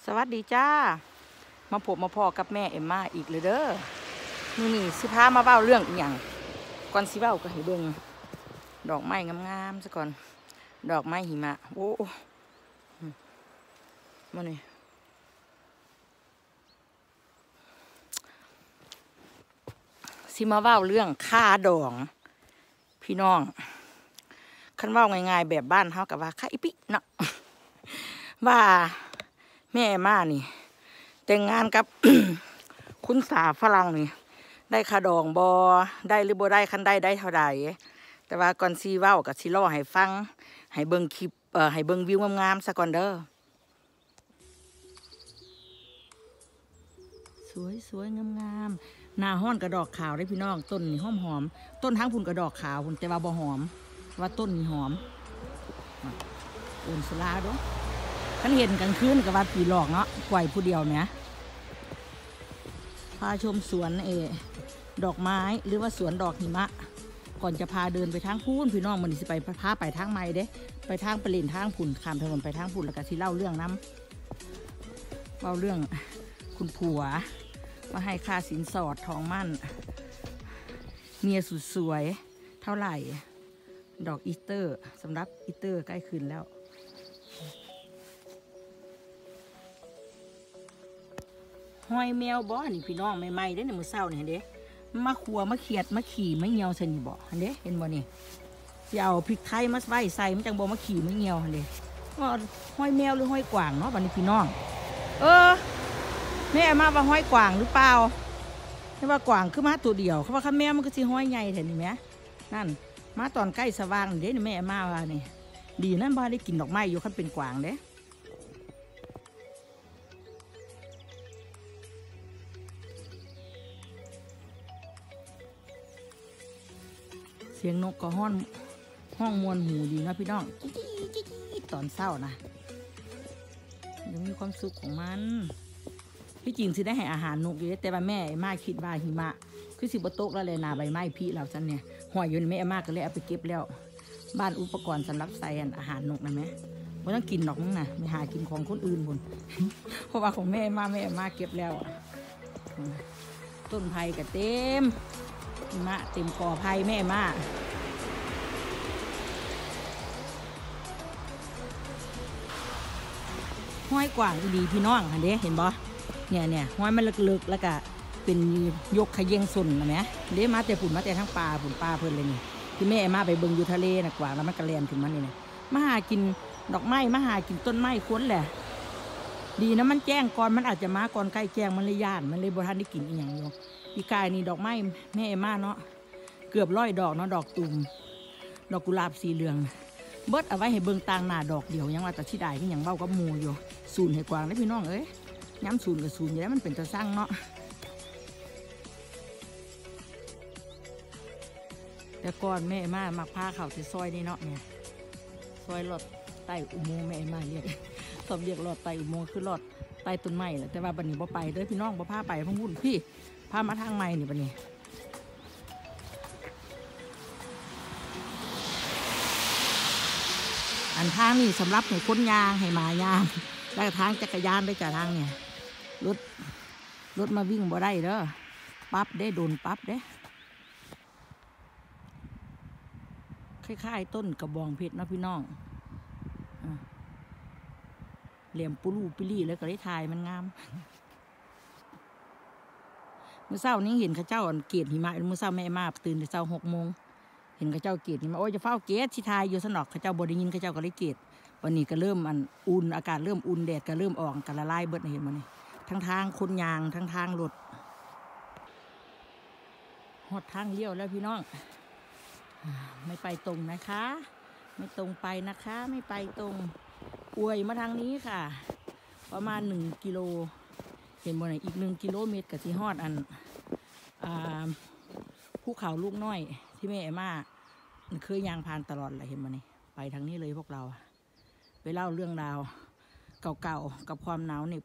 สวัสดีจ้ามาพบมาพอกับแม่เอ็มมาอีกเลยเด้อมื้อนี้สิพามาเว้าเรื่องอีหยังก่อนสิเว้าก็ให้เบิ่งดอกไม้งามๆซะก่อนดอกไม้หิมะโอ้มานี่สิมาเว้าเรื่องค่าดองพี่น้องคันเว้าง่ายๆแบบบ้านเฮากับว่าค่าอีปิเนาะว่าแม่มานี่แต่งงานกับ คุณสาฝรั่งนี่ได้ค่าดองบอได้หรือบ่ได้คันได้เท่าใดแต่ว่าก่อนซีเว้ากับซีล่อให้ฟังให้เบิ่งคลิปให้เบิ่งวิวงามๆซะก่อนเด้อสวยงามหน้าห้อนกระดอกขาวได้พี่น้องต้นนี่หอมต้นทั้งพุ่นกระดอกขาวพุ่นแต่ว่าบ่หอมว่าต้นนี่หอมสลาด้วยท่านเห็นกลางคืนกับว่าผีหลอกเนาะปล่อยผู้เดียวเนี่ยพาชมสวนดอกไม้หรือว่าสวนดอกหิมะก่อนจะพาเดินไปทางพูนพี่น้องมันสิไปพาไปทางไม้เด้ไปทางไปเล่นทางพุ่นข้ามถนนไปทางพุ่นแล้วก็ที่เล่าเรื่องน้ำเล่าเรื่องคุณผัวว่าให้ค่าสินสอดทองมั่นเมียสุดสวยเท่าไหร่ดอกอีสเตอร์สำหรับอีสเตอร์ใกล้คืนแล้วหอยแมวบ่อนี่พี่น้องใหม่ๆเด้ในมือเศร้านี่เด้มาขัวมาเขียดมาขี่มาเหี่ยวใส่นี่บ่เด้เห็นบ่นี่จะเอาพริกไทยมาใส่ใส่มันจังบ่มาขี่มาเหี่ยวเด้ว่าหอยแมวหรือหอยกวางเนาะบัดนี้พี่น้องแม่มาว่าหอยกวางหรือเปล่าไม่ว่ากวางคือมาตัวเดียวเขาว่าข้าแม่มันก็สิหอยใหญ่แถวนี้ไหมนั่นมาตอนใกล้สว่างเด้แม่มาว่านี่ดีนั่นบ่ได้กินดอกไม้อยู่คันเป็นกวางเด้เสียงนกก็ห้องมวลหูดีนะพี่น้องตอนเศร้านะยังมีความสุขของมันพี่จริงสิได้ให้อาหารนกอยู่แต่ว่าแม่มาคิดว่าหิมะคือสิบโต๊ะแล้วเลยนาใบไม้พี่เราจันเนี่ยหอยอยู่ในแม่มาก็เลยเอาไปเก็บแล้วบ้านอุปกรณ์สำหรับใส่อาหารนกนะแม่ไม่ต้องกินหรอกมั้งนะไม่หากินของคนอื่นบน เพราะว่าของแม่มาเก็บแล้วต้นไผ่ก็เต็มหิมะเต็มกอไผ่แม่มาห้อยกว่างดีพี่น้องเห็นเด้เห็นบ่เนี่ยห้อยมันลึกๆแล้วก็เป็นยกขยงส่วนนะแม่เด้มาแต่ผุ่นมาแต่ทั้งปลาผุ่นปลาเพลินเลยนี่ที่แม่มาไปเบิ่งอยู่ทะเลนะกว่าแล้วมันกระเรียนถึงมันนี่นะมาหากินดอกไม้มาหากินต้นไม้ค้นแหละดีนะมันแจ้งก่อนมันอาจจะมาก่อนใกล้แจ้งมันเลยย่านมันเลยบ่ทันได้กินอีหยังอยู่ปีกายนี่ดอกไม้แม่มาเนาะเกือบ100 ดอกเนาะดอกตุ่มดอกกุหลาบสีเหลืองเบิดเอาไว้ให้เบิ่งต่างหน้าดอกเดียวยังว่าแต่ที่ใดที่ยังเบ้ากับมูอยู่ศูนย์ให้กวางได้พี่น้องเอ้ยย้ำศูนย์กับศูนย์อยู่แล้วมันเป็นตะสั่งเนาะแต่ก่อนแม่มามักพาเขาที่ซอยนี่เนาะเนี่ยซอยหลอดใต้อุโมงค์แม่มาเรียกสอบเรียกหลอดใต้อุโมงค์คือหลอดใต้ต้นไม้แหละแต่ว่าบันนี้บ่ไปเด้อพี่น้องบ่พาไปพังวุ่นพี่พามาทางไม้นี่บันนี้อันทางนี่สำหรับให้คนยางให้หมายางแล้วทางจักรยานไปจากทางเนี่ยรถมาวิ่งบ่ได้เด้อปั๊บได้โดนปั๊บเด้คล้ายๆต้นกระบองเพชรนะพี่น้องเหลี่ยมปูรูปิลี่แล้วก็ได้ทายมันงามเมื่อเช้านี้เห็นข้าเจ้าเกศหิมะเมื่อเช้าแม่มาตื่นแต่เช้า6 โมงเห็นข้าเจ้าเกศหิมะโอ้ยจะเฝ้าเกศที่ทายอยู่สนอกข้าเจ้าบ่ได้ยินข้าเจ้าก็เลยเกศวันนี้ก็เริ่มอุ่นอากาศเริ่มอุ่นแดดก็เริ่มออกกันละลายเบิดเห็นมั้ยทั้งทางคนยางทั้งทางรถหดทางเลี้ยวแล้วพี่น้องไม่ไปตรงนะคะไม่ตรงไปนะคะไม่ไปตรงอวยมาทางนี้ค่ะประมาณ1 กิโลเห็นบ่ไหนอีก1 กิโลเมตรกับที่ฮอดภูเขาลูกน้อยที่แม่มาเคยยางผ่านตลอดเลยเห็นบ่นี่ไปทางนี้เลยพวกเราไปเล่าเรื่องราวเก่าๆกับความหนาวเหน็บ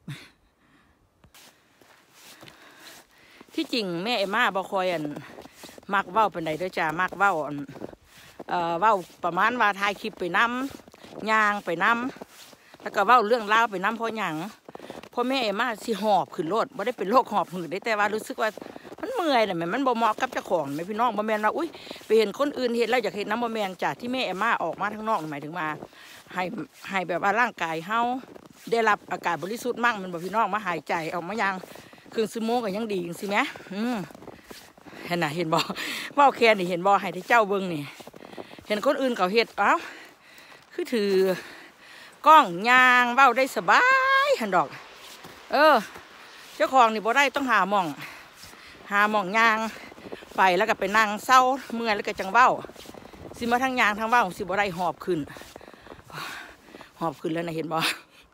ที่จริงแม่มาบ่คอยมักเว้าเป็นใดด้วยจ้ามักเว้าเว้าประมาณว่าถ่ายคลิปไปน้ำยางไปน้ำแล้วก็เว้าเรื่องราวไปน้ำเพราะหยังพ่อแม่เอ็มมาสิหอบขึ้นรถบ่ได้เป็นโรคหอบหืดได้แต่ว่ารู้สึกว่ามันเมื่อยน่ะมันบ่เหมาะกับเจ้าของแม่พี่น้องบ่แม่นว่าอุ้ยไปเห็นคนอื่นเห็นแล้วอยากเห็นน้ำบ่แม่นจ้ะที่แม่เอ็มมาออกมาข้างนอกหมายถึงมาให้แบบว่าร่างกายเฮาได้รับอากาศบริสุทธิ์มั่งมันบ่พี่น้องมาหายใจออกมายังครึ่งชั่วโมงก็ยังดีจังซี่แหมเห็นน่ะเห็นบ่เว้าแค่นี่เห็นบ่ให้ที่เจ้าเบิ่งนี่เห็นคนอื่นเขาเฮ็ดเอ้าคือถือกล้องยางเว้าได้สบายหันดอกเจ้าของนี่บ่ได้ต้องหาหม่องยางไปแล้วก็ไปนั่งเศร้าเมื่อยแล้วก็จังเว้าสิมาทั้งยางทั้งเว้าสิบ่ได้หอบขึ้นแล้วนะเห็นบ่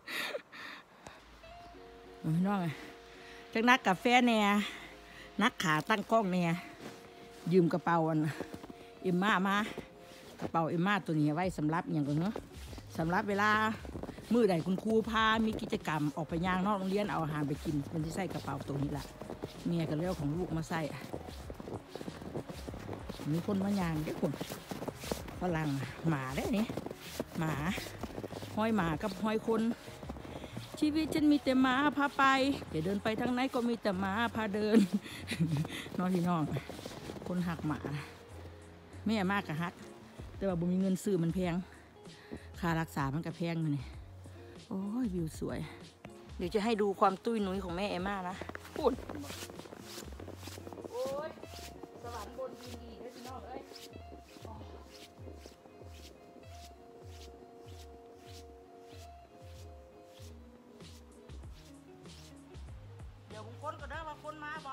พี่น้องจักนักกาแฟแน่นักขาตั้งกล้องแน่ยืมกระเป๋าเอ็มม่ามากระเป๋าเอ็มม่าตัวนี้ไว้สำหรับอย่างก่อนเนาะสำหรับเวลามื้อใดคุณครูพามีกิจกรรมออกไปย่างนอกโรงเรียนเอาอาหารไปกินมันจะใส่กระเป๋าตัวนี้แหละเมียกับเลี้ยวของลูกมาใส่มีคนมาย่างเด็กคนฝรั่งหมาได้นี่หมาห้อยหมากับห้อยคนชีวิตฉันมีแต่หมาพาไปเดี๋ยวเดินไปทางไหนก็มีแต่หมาพาเดินน้องพี่น้องคนหักหมาแม่มากกะฮักแต่ว่าบ่มีเงินซื้อมันแพงค่ารักษามันก็แพงเลยนี่โอ้ยวิวสวยเดี๋ยวจะให้ดูความตุ้ยนุ้ยของแม่เอม่านะพูดโอ้ยสวรรค์บนดินดีเลยพี่น้องเอ้ยเดี๋ยวผมค้นก็ได้ว่าคนมาบ่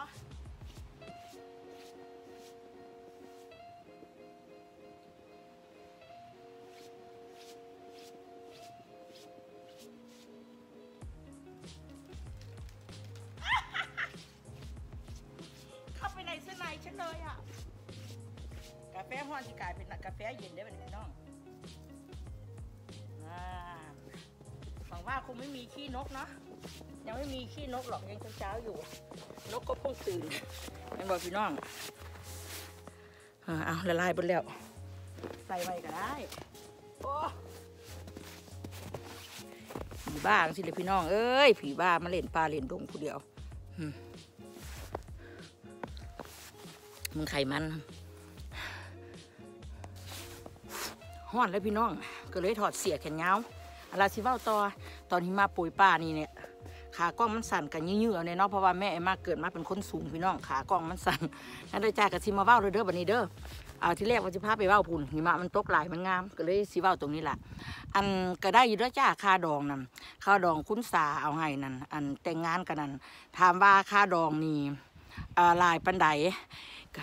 ฉันเลยอ่ะกาแฟห้อนที่กลายเป็นกาแฟเย็นได้ไหมพี่น้องหวังว่าคงไม่มีขี้นกเนาะยังไม่มีขี้นกหรอกยังเช้าอยู่นกก็เพิ่งตื่นยังบอกพี่น้องเอาละลายหมดแล้วใส่ไว้ก็ได้โอ้ผีบ้าสิเลยพี่น้องเอ้ยผีบ้ามาเล่นปลาเล่นดงผู้เดียวมึงไข่มันห้อนเลยพี่น้องก็เลยถอดเสียแขนยาวอะไรสิเว้าต่อตอนที่มาปุ๋ยป่านี่เนี่ยขากล้องมันสั่นกันยื้อๆเนี่ยเนาะเพราะว่าแม่มาเกิดมาเป็นคนสูงพี่น้องขากล้องมันสั่นนั่นได้จ่ายกับสิมาเว้าเด้อบัดนี้เด้อที่แรกว่าจะพาไปเว้าพุ่นหิมะมันตกหลายมันงามก็เลยสิเว้าตรงนี้แหละอันก็ได้อยู่ด้วยจ้าค่าดองนั่นค่าดองคุณสาเอาให้นั่นอันแต่งงานกันนั่นถามว่าค่าดองนี่ลายปันไดก็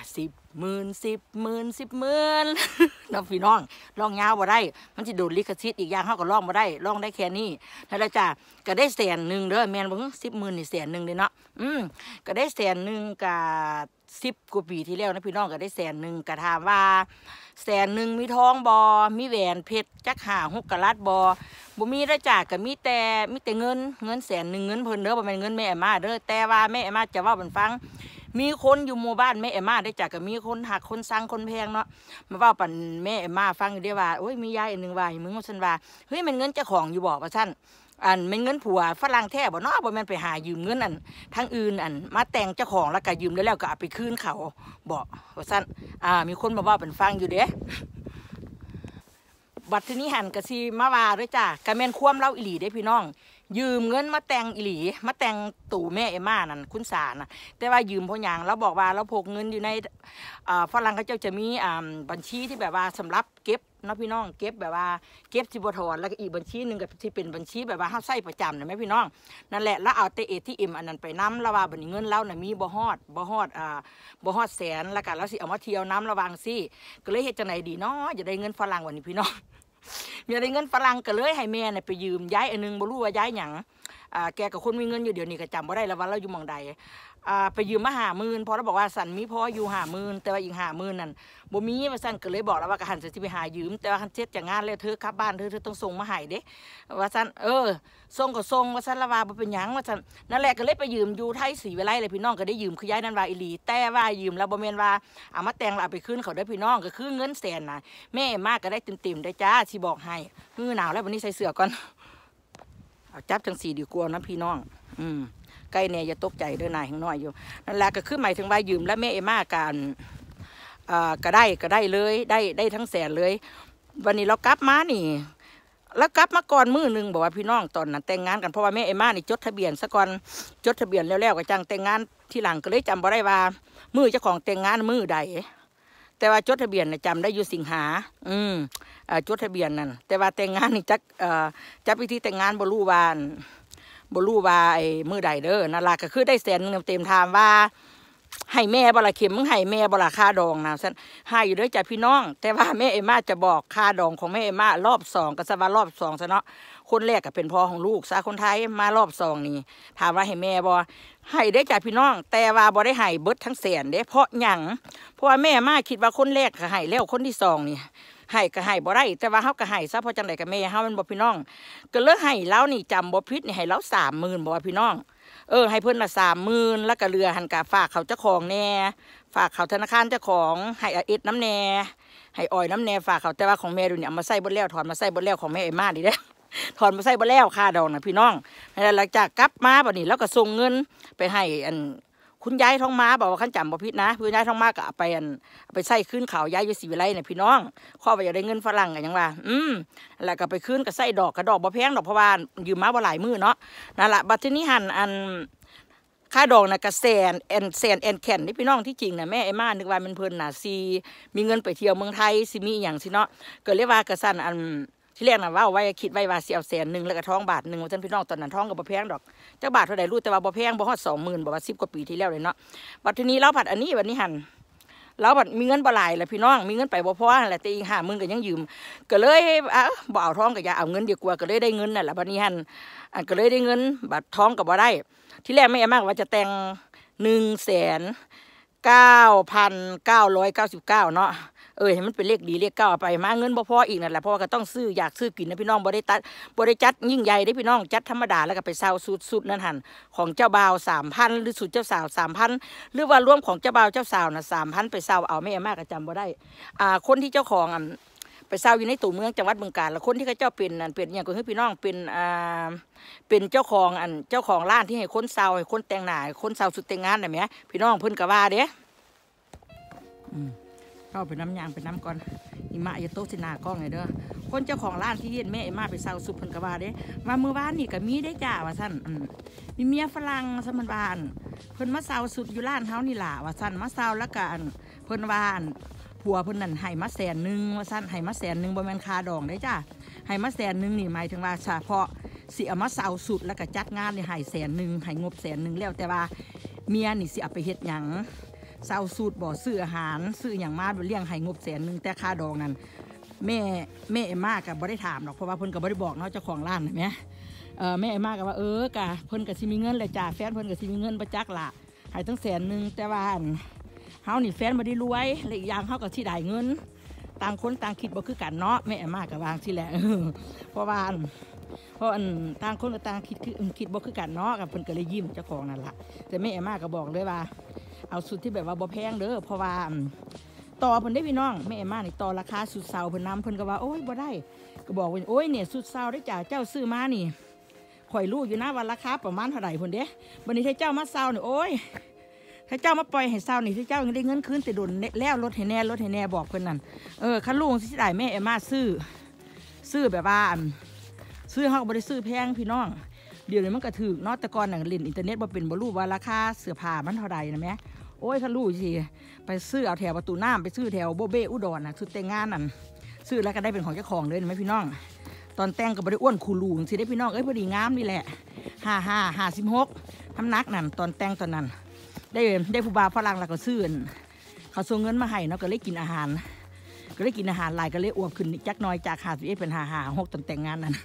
10,000น้องพี่น้องร้องยาวบ่ได้มันจะโดนลิขสิทธิ์อีกอย่างเขาก็ร้องบ่ได้ร้องได้แค่นี้นั่นแหละจ้ะก็ได้100,000เด้อแม่นบ่10,000นี่100,000เลยเนาะก็ได้100,000กับ10 กว่าปีที่แล้วนะพี่น้องก็ได้100,000ก็ถามว่า100,000มีทองบ่มีแหวนเพชรจัก5-6 กะรัตบ่มีได้จ้ะก็มีแต่เงิน100,000เงินเพิ่นเด้อบ่แม่นเงินแม่มาเด้อแต่ว่าแม่มาจะเว้าให้ฟังมีคนอยู่หมู่บ้านแม่มาได้จากก็มีคนหักคนสั่งคนแพงเนาะมาว่าปั่นแม่มาฟังอยู่ได้ว่าโอ้ยมียายอันนึงว่ามึงว่าฉันว่าเฮ้ยมันเงินเจ้าของอยู่บอกว่าฉันมันเงินผัวฝรั่งแท้บ่เนาะบ่แม่นไปหายืมเงินทางอื่นมาแต่งเจ้าของแล้วก็ยืมแล้วก็เอาไปคืนเขาบอกว่าฉันมีคนมาว่าเป็นฟังอยู่เด้บัดทีนี้หันกะซีมาว่าด้วยจ้ะกะแม่นคว่ำเล่าอีหลีได้พี่น้องยืมเงินมาแต่งอีหลีมาแต่งตู่แม่เอม่านั่นคุณสานะแต่ว่ายืมเพราะอย่างเราบอกว่าเราพกเงินอยู่ในฝรั่งเขาจะมีบัญชีที่แบบว่าสำหรับเก็บเนาะพี่น้องเก็บแบบว่าเก็บจิบถอนแล้วก็อีกบัญชีหนึ่งกับที่เป็นบัญชีแบบว่าห้าใส่ประจำนะแม่พี่น้องนั่นแหละแล้วเอาATMอันนั้นไปน้ำระว่าบัญชีเงินเราเนี่ยมีบ่ฮอดแสนแล้วกันแล้วสิเอามาเที่ยวน้ำระวังสิก็เลยเฮ็ดจังไหนดีเนาะจะได้เงินฝรั่งวันนี้พี่น้องอย่าได้เงินฝรั่งก็เลยให้แม่เนี่ยไปยืมย้ายอันนึงบ่รู้ว่าย้ายหยังแกกับคนมีเงินอยู่เดี๋ยวนี้ก็จำบ่ได้แล้วว่าเราอยู่หม้องใดไปยืมมา50,000พอเราบอกว่าสันมีพออยู่50,000แต่ว่าอีก50,000นั่นบ่มีว่าสันก็เลยบอกแล้วว่าก็หันจะไปหายืมแต่ว่าคันเจ็ดจากงานแล้วเธอกลับบ้านเธอต้องส่งมาให้เด้ว่าสันส่งก็ส่งว่าสันละว่าบ่เป็นหยังว่าสันนั่นแหละก็เลยไปยืมอยู่ไทยศรีวิไลเลยพี่น้องก็ได้ยืมคือย้ายนั่นว่าอีหลีแต่ว่ายืมแล้วบ่แม่นว่าเอามาแต่งแล้วเอาไปคืนเขาได้พี่น้องก็คือเงิน100,000น่ะแม่มากก็ได้เต็มได้จ้าสิบอกให้หนาวแล้ววันนี้ใส่เสื้อก่อนเอาจับจังสีดีกว่านะพี่น้องใกล้เนี่ยอย่าตกใจเด้อนายแห่งน้อยอยู่นั่นแหละก็คือหมายถึงว่ายืมแล้วแม่เอม่าการก็ได้เลยได้ทั้งแสนเลยวันนี้เรากลับมานี่แล้วกลับมาก่อนมื้อนึงบอกว่าพี่น้องตอนนั้นแต่งงานกันเพราะว่าแม่เอม่านี่จดทะเบียนซะก่อนจดทะเบียนแล้วก็จังแต่งงานที่หลังก็เลยจำบ่ได้ว่ามื้อเจ้าของแต่งงานมื้อใดแต่ว่าจดทะเบียนจำได้อยู่สิงหาจดทะเบียนนั่นแต่ว่าแต่งงานนี่จักพิธีแต่งงานบ่รู้ว่าไอ้มื้อใดเด้อนั่นล่ะก็คือได้แสนนึงเต็มถามว่าให้แม่บ่ละเข็มมึงให้แม่บ่ละค่าดองนะฉันให้อยู่ด้วยจ้ะพี่น้องแต่ว่าแม่เอม่าจะบอกค่าดองของแม่เอม่ารอบสองก็ซะว่ารอบสองซะเนาะคนแรกก็เป็นพ่อของลูกซะคนไทยมารอบสองนี่ถามว่าให้แม่บ่ให้ได้จ้ะพี่น้องแต่ว่าบ่ได้ให้เบิดทั้งแสนเด้เพราะหยังเพราะว่าแม่ม่าคิดว่าคนแรกก็ให้แล้วคนที่สองนี่ให้ก็ให้บ่ได้แต่ว่าเฮาก็ให้ซะเพราะจังได๋ก็แม่เฮามันบ่พี่น้องก็เลยให้แล้วนี่จำบ่ผิดนี่ให้แล้ว30,000บ่ว่าพี่น้องให้เพิ่นละ30,000แล้วก็เรือหันกาฝากเขาเจ้าของแน่ฝากเขาธนาคารเจ้าของให้เอ็ดน้ำแน่ให้ออยน้ำแน่ฝากเขาแต่ว่าของแม่ดูเนี่ยเอามาใส่บนแล้วถอนมาใส่บนแล้วของแม่ไอ้มาดีเด้ถอนมาใส่บนแล้วค่าดอกนะพี่น้องหลังจากกลับมาบัดนี้แล้วก็ส่งเงินไปให้คุณยายท้องม้าบอกว่าขั้นจำบ่ผิดนะคุณยายท้องม้าก็เอาไปใส่ขึ้นเขายายอยู่ศรีวิไลเนี่ยพี่น้องข้อไปอยากได้เงินฝรั่งกันยังว่าแล้วก็ไปขึ้นก็ใส่ดอกกระดอกบ่แพงดอกเพราะว่ายืมมาบ่หลายมื้อเนาะนั่นแหละบัดทีนี้หันค่าดอกนะกระแสนแอนแคนนี่พี่น้องที่จริงนะแม่ไอ้มานึกว่ามันเพลินน่ะซีมีเงินไปเที่ยวเมืองไทยซีมีอย่างสิเนาะเกิดเรียกว่ากระสันที่แรกน่ะว่าไว้คิดไว้ว่าเสีย100,000แล้วก็ท้องบาท1ว่าท่านพี่น้องตอนนั้นท้องก็บ่แพงดอกเจ้าบาทเท่าใดรู้แต่ว่าบ่แพงบ่ฮอด20,000บอกว่า10 กว่าปีที่แล้วเลยเนาะบัดทีนี้เราผัดอันนี้วันนี้หันเราผัดมีเงินบ่หลายแหละพี่น้องมีเงินไปบ่พอแหละแต่อีก50,000ก็ยังยืมก็เลยบ่เอาท้องก็อย่าเอาเงินดีกว่าก็เลยได้เงินนั่นแหละบัดนี้หันก็เลยได้เงินบัดท้องก็บ่ได้ที่แรกแม่มากว่าจะแต่ง1,9,999เนาะเห็นมันเป็นเลขดีเลข9ไปมาเงินบ่พออีกนั่นแหละเพราะว่าก็ต้องซื้ออยากซื้อกินนะพี่น้องบ่ได้จัดยิ่งใหญ่ได้พี่น้องจัดธรรมดาแล้วก็ไปเซาสุดนั่นหันของเจ้าบ่าว 3,000หรือสุดเจ้าสาว 3,000หรือว่ารวมของเจ้าบ่าวเจ้าสาวน่ะ 3,000ไปเซาเอาแม่มากก็จำบ่ได้คนที่เจ้าของไปเซาอยู่ในตู่เมืองจังหวัดบึงกาฬแล้วคนที่เขาเจ้าเป็นอย่างก็คือพี่น้องเป็นเจ้าของร้านที่ให้คนเซาให้คนแต่งหน้าคนเซาสุดแต่งงานน่ะแหมพี่น้องเพิ่นก็ว่าเด้เข้าไปน้ำยางไปน้ำก่อนอีมาอย่าโต๊ะสินากล้องเลยเด้อคนเจ้าของร้านที่เห็นแม่ไอ้มาไปเซาสุดเพิ่นก็ว่าเด้ว่าเมื่อวานนี่ก็มีได้จ้าว่าซั่นมีเมียฝรั่งสมันบานเพิ่นมาเซาสุดอยู่ร้านเฮานี่ล่ะว่าซั่นมาเซาแล้วก็เพิ่นว่าผัวเพิ่นนั่นให้มา100,000ว่าซั่นให้มา100,000บ่แม่นค่าดองได้จ้าให้มา100,000นี่หมายถึงว่าเฉพาะสิเอามาเซาสุดแล้วก็จัดงานนี่ให้100,000ให้งบ100,000แล้วแต่ว่าเมียนี่สิเอาไปเฮ็ดหยังเซาสูตรบ่ซื้ออาหารซื้ออย่างมาเลี้ยงให้งบ100,000แต่ค่าดองนั้นแม่เอ็มมากับบ่ได้ถามหรอกเพราะว่าเพิ่นก็บ่ได้บอกเนาะเจ้าของร้านเห็นไหมแม่เอ็มมากับว่ากะเพิ่นก็สิมีเงินเลยจ้าแฟนเพิ่นก็สิมีเงินประจักษ์ละให้ตั้ง100,000แต่ว่าเฮานี่แฟนบ่ได้รวยและอีกอย่างเฮาก็สิได้เงินต่างคนต่างคิดบ่คือกันเนาะแม่เอ็มมากับวางสิแหละเพราะต่างคนก็ต่างคิดบ่คือกันเนาะกับเพิ่นก็เลยยิ้มเจ้าของนั่นล่ะแต่แม่เอ็มมาก็บอกเลยว่าเอาสุดที่แบบว่าบ่แพงเด้อเพราะว่าต่อเพิ่นได้พี่น้องแม่เอ็มมานี่ต่อราคาสุดเซาเพิ่นนำเพิ่นก็ว่าโอ้ยบ่ได้ก็บอกว่าโอ้ยเนี่ยสุดเซาได้จ้าเจ้าซื้อมานี่ข่อยรู้อยู่นะว่าราคาประมาณเท่าไหร่เพิ่นเด้บัดนี้ถ้าเจ้ามาเซานี่โอ้ยถ้าเจ้ามาปล่อยให้เซานี่ถ้าเจ้ายังได้เงินคืนแต่โดนแล้วลดให้แน่บอกเพิ่นนั่นคันลูกสิได้แม่เอ็มมาซื้อแบบว่าซื้อเฮาก็บ่ได้ซื้อแพงพี่น้องเดี๋ยวนี้มันก็ถูกเนาะแต่ก่อนน่ะเล่นอินเทอร์เน็ตบ่เป็นบ่รู้ว่าราคาเสื้อผ้ามันเท่าใดนะแม่โอ้ยคันรู้สิไปซื้อเอาแถวประตูน้ำไปซื้อแถวโบเบ้อุดรน่ะซื้อแต่งงานนั่นซื้อแล้วก็ได้เป็นของเจ้าของเลยนะพี่น้องตอนแต่งก็บ่ได้อ้วนคูลูสิได้พี่น้องพอดีงามนี่แหละ56น้ำหนักนั่นตอนแต่งตอนนั้นได้ผู้บ่าวฝรั่งแล้วก็ซื้อเขาส่งเงินมาให้เนาะก็เลยกินอาหารหลายก็เลยอ้วนขึ้นจักน้อยจาก51เป็น56ตอนแต่งงานนั่น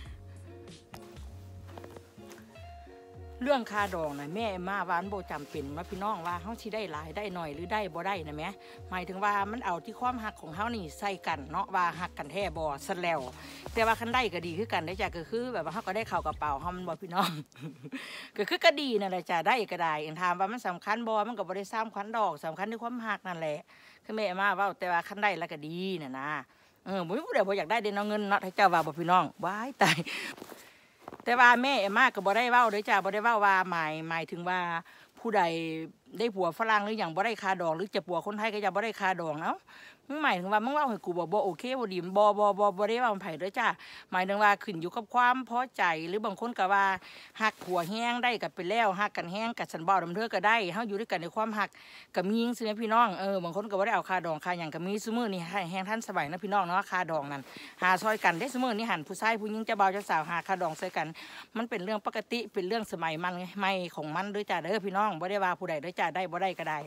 เรื่องค่าดองนะแม่มาว่ามันโบจำเป็นว่าพี่น้องว่าเขาสิได้หลายได้หน่อยหรือได้บ่ได้นะแม่หมายถึงว่ามันเอาที่ความหักของเขานี่ใส่กันเนาะว่าหักกันแท้บ่ซะแล้วแต่ว่าคันได้ก็ดีคือกันได้จ้ะก็คือแบบว่าเขาก็ได้เข้ากระเป๋าเขามันบ่พี่น้องก็คือก็ดีนั่นแหละจ้ะได้ก็ได้ถามว่ามันสำคัญบ่มันก็บ่ได้สำคัญดอกสำคัญที่ความหักนั่นแหละคือแม่มาว่าแต่ว่าคันได้แล้วก็ดีน่ะนะบ่มีผู้ใดบ่อยากได้เด้เนาะเงินเนาะถ้าเจ้าว่าบ่พี่น้องว้ายตายแต่ว่าแม่เอ็มมาก็บ่ได้เว้าเด้อจ้าบ่ได้เว้าว่าหมายถึงว่าผู้ใดได้ผัวฝรั่งหรืออย่างบ่ได้คาดองหรือจะผัวคนไทยก็จะบ่ได้คาดองเอ้ามึงหมายถึงว่ามึงเว้าให้กูบ่โอเคบ่ดีบ่ได้เว้าไผเด้อจ้าหมายถึงว่าขึ้นอยู่กับความพอใจหรือบางคนก็ว่าฮักผัวแห้งได้ก็ไปแล้วฮักกันแห้งกับฉันบ่ดำเธอก็ได้เฮาอยู่ด้วยกันในความฮักก็มีจังซี่พี่น้องบางคนก็บ่ได้เอาคาดองคาหยังก็มีซุมื้อนี้แห้งทันสมัยนะพี่น้องเนาะคาดองนั่นหาซอยกันได้ซุมื้อนี้หันผู้ชายผู้หญิงจะบ่าวจะสาวหาคาดองใส่กันมันเป็นเรื่องปกติเป็นเรื่องสมัยมันไงไม่ของมันเด้อจ้าเด้อพี่น้องบ่ได้ว่าผู้ใดเด้อจ้าได้บ่ได้ก็ได้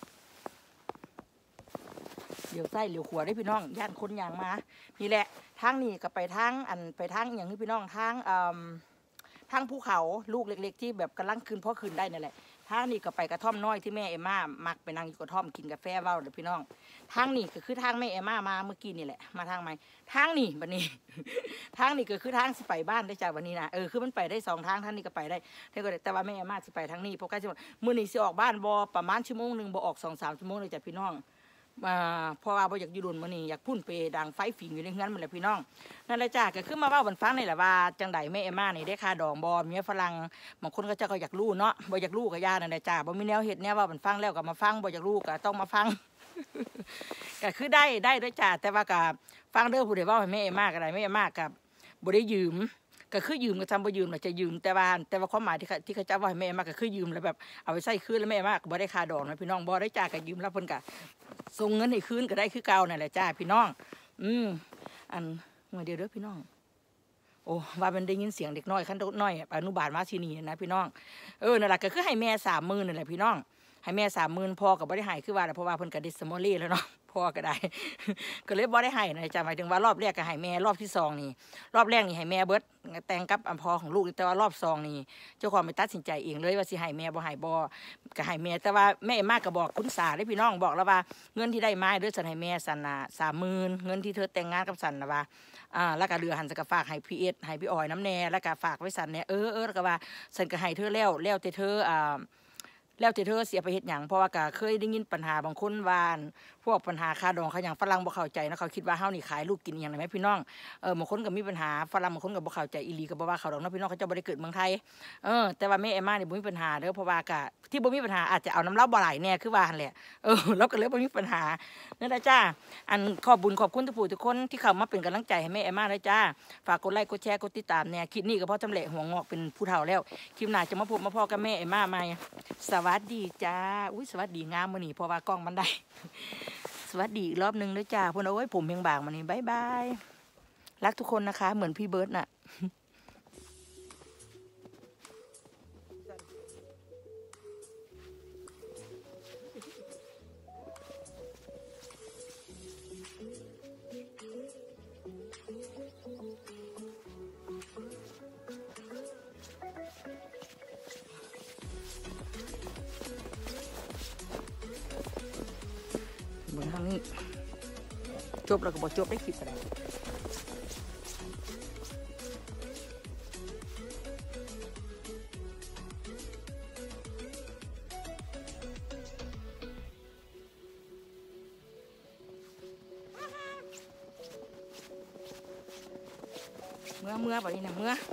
เดี๋ยวไส้เหลียวขวดได้พี่น้องย่านคนอย่างมานี่แหละทางนี้ก็ไปทางไปทางอย่างนี้พี่น้องทางภูเขาลูกเล็กๆที่แบบกำลังคืนพ่อคืนได้นั่นแหละทางนี้ก็ไปกระท่อมน้อยที่แม่เอม่ามักไปนั่งอยู่กระท่อมกินกาแฟเว้าเด้อพี่น้องทางนี้ก็คือทางแม่เอม่ามาเมื่อกี้นี่แหละมาทางไหนทางนี้บัดนี้ ทางนี้ก็คือทางสิไปบ้านได้จากวันนี้นะคือมันไปได้2 ทางทางนี้ก็ไปได้แต่ว่าแม่เอม่าสิไปทางนี้เพราะใกล้จะมื้อนี้สิออกบ้านบ่ประมาณชั่วโมงนึงบ่ออก2-3 ชั่วโมงเลยจ้ะพี่น้องเพราะว่าบ่อยากอยู่ดุนมื้อนี้อยากพุ่นไปดังไฟฝิ่งอยู่ในเฮือนมันแหละพี่น้องนั่นแหละจ้าก็คือมาเว้าบันฟังนี่แหละว่าจังใดแม่เอม่านี่ได้ค่าดองบ่เมียฝรั่งบางคนก็อยากรู้เนาะบ่อยากรู้ก็ย่านั่นแหละจ้าบ่มีแนวเฮ็ดแนวเว้าบันฟังแล้วก็มาฟังบ่อยากรู้ก็ต้องมาฟัง ก็คือได้ด้วยจ้าแต่ว่าก็ฟังเด้อผู้ใดเว้าให้แม่เอม่าก็ได้แม่เอม่าก็บ่ได้ยืมก็คือยืมก็ทำบ่ยืมเราจะยืมแต่ว่าความหมายที่เขาจะว่าให้แม่มาก็คือยืมแล้วแบบเอาไปใส่คืนแล้วแม่มาก็บ่ได้ค่าดอกนะพี่น้องบ่ได้จ่ายก็ยืมแล้วเพิ่นก็ส่งเงินให้คืนก็ได้คือเก่านั่นแหละจ้าพี่น้องอันเดี๋ยวพี่น้องโอ้ว่ามันได้ยินเสียงเด็กน้อยขั้นน้อยอนุบาลมาที่นี่นะพี่น้องนั่นแหละก็คือให้แม่30,000นั่นแหละพี่น้องให้แม่30,000พอก็บ่ได้ให้คือว่าเพราะว่าเพิ่นก็ดิสมอลี่แล้วเนาะพ่อก็ได้ ก็เลยบ่ได้ให้นะจ้ะหมายถึงว่ารอบแรกก็ให้แม่รอบที่2นี่รอบแรกนี่ให้แม่เบิดแต่งกับพ่อของลูกแต่ว่ารอบ2นี่เจ้าของไปตัดสินใจเองเลยว่าสิให้แม่บ่ให้บ่ก็ให้แม่แต่ว่าแม่มากก็บอกคุณสาได้พี่น้องบอกแล้วว่าเงินที่ได้มาเด้อสันให้แม่สันน่ะ30,000เงินที่เธอแต่งงานกับสันน่ะว่าแล้วก็เรือหันจะก็ฝากให้พี่เอสให้พี่ออยน้ำแน่แล้วก็ฝากไว้สันเนี่ยแล้วก็ว่าสันก็ให้เธอแล้วแต่เธอแล้วแต่เธอเสียไปเฮ็ดหยังเพราะว่าก็เคยได้ยินปัญหาบางคนว่าพวกปัญหาค่าดองเขาอย่างฝรั่งบ่เข้าใจนะเขาคิดว่าเฮานี่ขายลูกกินอย่างไรไหมพี่น้องบางคนก็มีปัญหาฝรั่งบางคนก็บ่เข้าใจอีหลีก็บ่ว่าเขาดอกนะพี่น้องเขาจะบ่ได้เกิดเมืองไทยแต่ว่าแม่เอม่านี่บ่มีปัญหาเด้อเพราะว่าก็ที่บ่มีปัญหาอาจจะเอาน้ำเล่าบ่ไหลแน่คือว่าหั่นแหละเราก็เลยบ่มีปัญหานั่นแหละจ้าอันขอบคุณทุกคนที่เข้ามาเป็นกำลังใจให้แม่เอม่าเลยจ้าฝากกดไลค์กดแชร์กดติดตามแน่คลิปนี้ก็เพราะจำแหละหัวงอกเป็นผู้เฒ่าแล้วคลิปหน้าจะมาพบมาพอกับแม่เอม่าใหม่สวัสดีจ้าสวัสดีงามมื้อนี้เพราะว่ากล้องมันได้ สวัสดีอีกรอบนึงด้วยจ้าพุ่นโอ้ยผมเพียงบางมานี่บ๊ายบายรักทุกคนนะคะเหมือนพี่เบิร์ดน่ะเหมือนทางนี้จบแล้วก็บอกจบได้คลิปอะไรเมื่อแบบนี้นะเมื่อ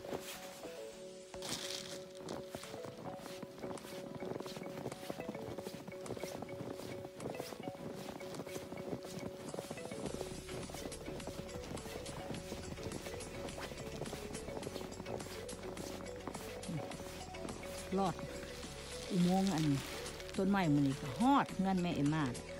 รอดอุโมงค์อันต้นไม้มันนี่ก็ฮอดเงินแม่เอ็มมา